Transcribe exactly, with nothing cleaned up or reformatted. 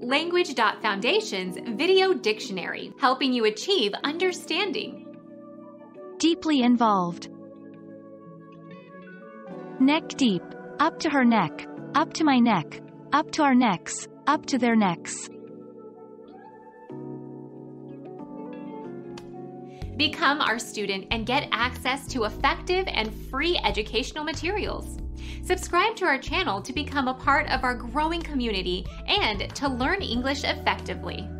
Language dot Foundation's Video Dictionary, helping you achieve understanding. Deeply involved. Neck deep, up to her neck, up to my neck, up to our necks, up to their necks. Become our student and get access to effective and free educational materials. Subscribe to our channel to become a part of our growing community and to learn English effectively.